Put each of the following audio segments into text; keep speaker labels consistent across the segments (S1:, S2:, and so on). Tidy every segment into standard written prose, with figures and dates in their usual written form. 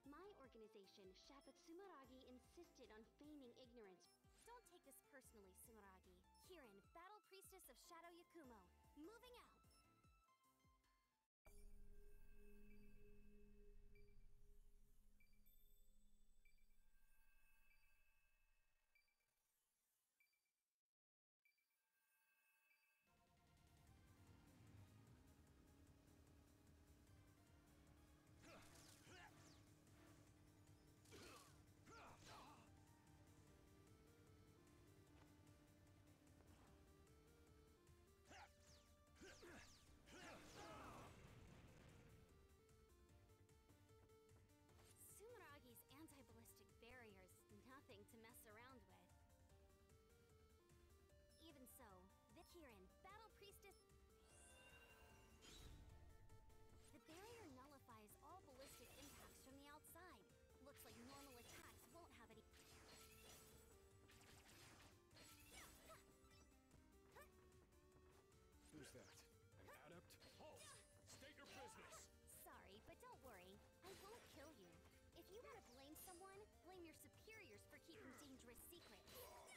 S1: My organization, Shapa Tsumeragi, insisted on feigning ignorance.
S2: Don't take this personally, Tsumeragi. Kirin, Battle Priestess of Shadow Yakumo. Moving out! Tsumeragi's anti-ballistic barrier's nothing to mess around with. Even so, the Kirin, Battle Priestess... The barrier nullifies all ballistic impacts from the outside. Looks like normal attacks won't have any...
S3: Who's that? An adept?
S4: Halt! State your business!
S2: Sorry, but don't worry. I won't kill you. If you want to blame someone, blame your superiors for keeping dangerous secrets.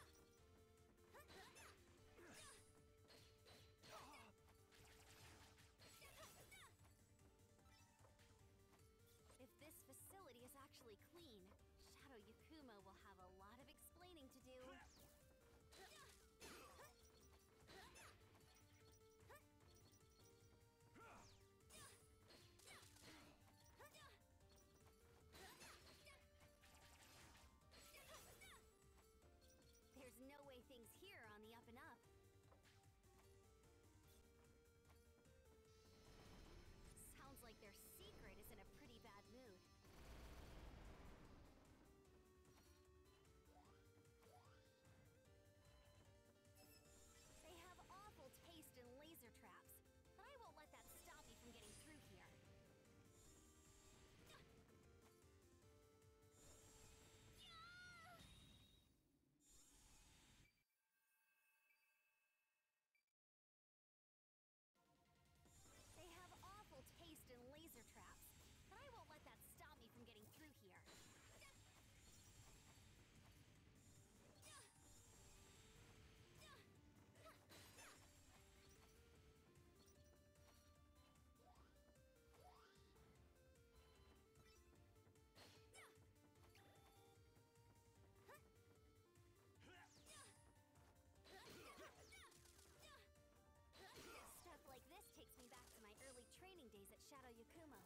S2: If this facility is actually clean, Shadow Yakumo will have a lot of explaining to do. There's no way things here are on the up and up. Sounds like their secret is in a pretty bad mood. They have awful taste in laser traps, but I won't let that stop me from getting through here. They have awful taste in laser traps, but I won't let that stop me from getting through here. Stuff like this takes me back to my early training days at Shadow Yakumo.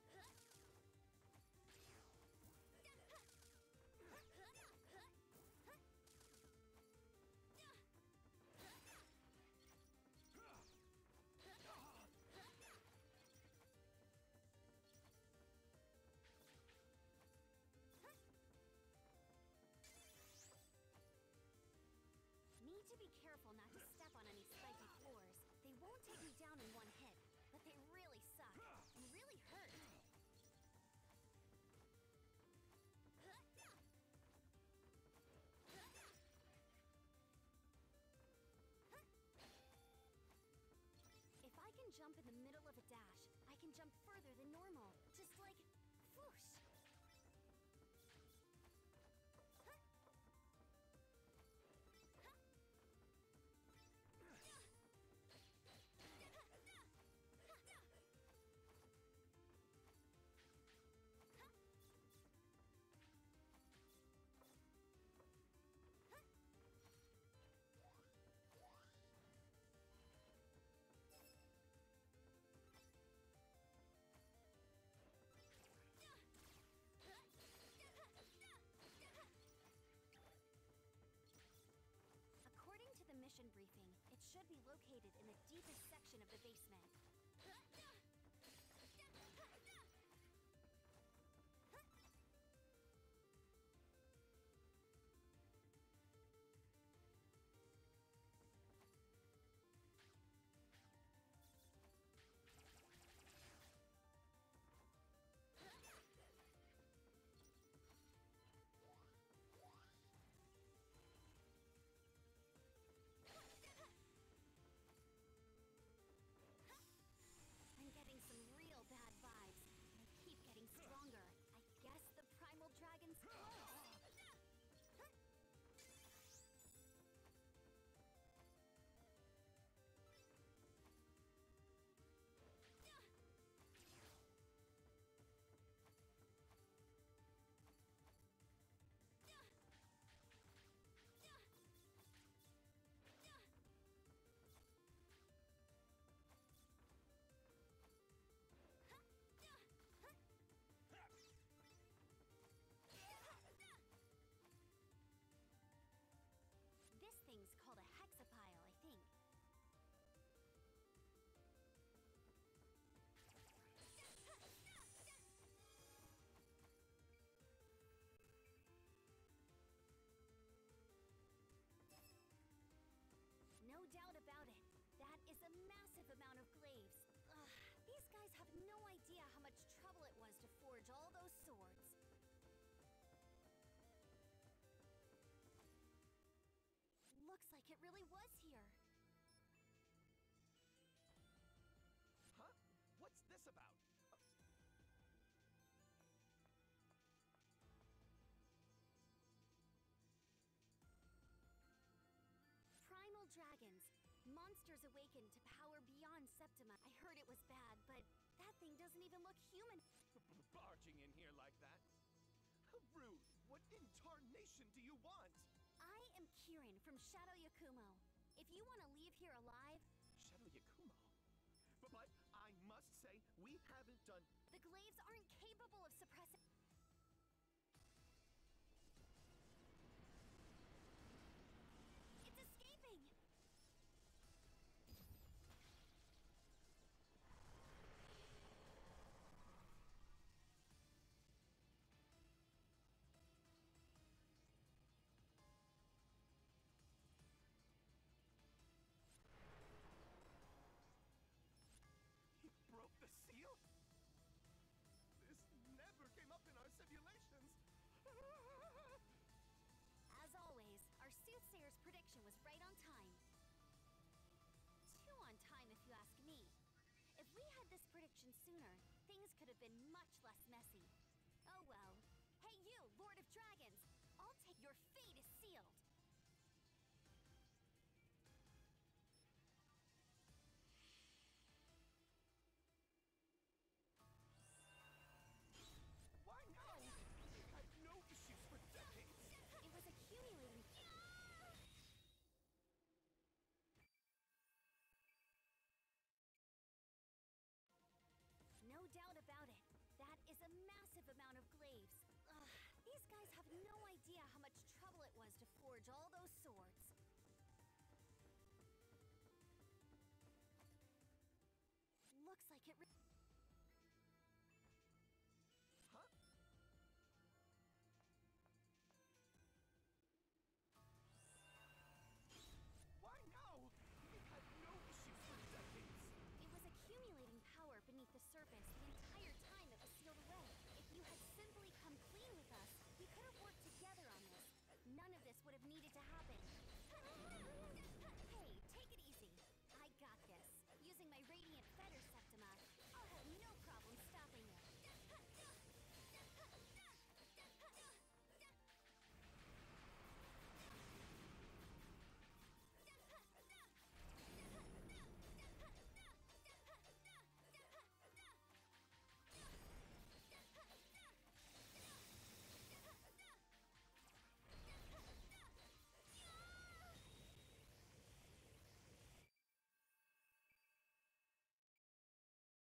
S2: Need to be careful not to step on any spiky floors. They won't take me down in one hit, but they really suck and really hurt. If I can jump in the middle of a dash, I can jump further than normal. Just like, whoosh! According to the mission briefing, it should be located in the deepest section of the basement. forge all those swords. Looks like it really was here.
S4: Huh? What's this about?
S2: Primal dragons. Monsters awakened to power beyond Septima. I heard it was bad, but that thing doesn't even look human.
S4: Barging in here like that? How rude. What in tarnation do you want?
S2: I am Kirin from Shadow Yakumo. If you want to leave here alive,
S4: Shadow Yakumo. But I must say, we haven't done...
S2: the glaives aren't capable of suppressing... It's escaping!
S4: He broke the seal? This never came up in our simulations.
S2: As always, our soothsayer's prediction was right on time. Too on time, if you ask me. If we had this prediction sooner, things could have been much less messy. Oh well. Hey you, Lord of Dragons! I'll take your fate is sealed!
S4: Why now? We've had no issues for decades.
S2: It was accumulating. No doubt about it. That is a massive amount of glaives. Ugh, these guys have no idea how much trouble it was to forge all those swords. Looks like it